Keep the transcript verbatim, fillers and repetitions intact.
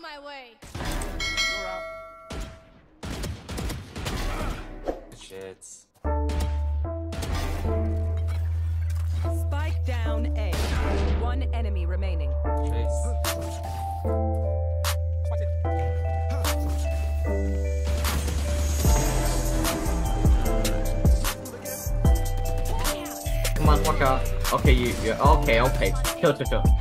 on my way. You're out. Shit. Spike down A. One enemy remaining. Trace. Come on, fuck out. Okay, you, you, okay, okay. Kill, kill, kill.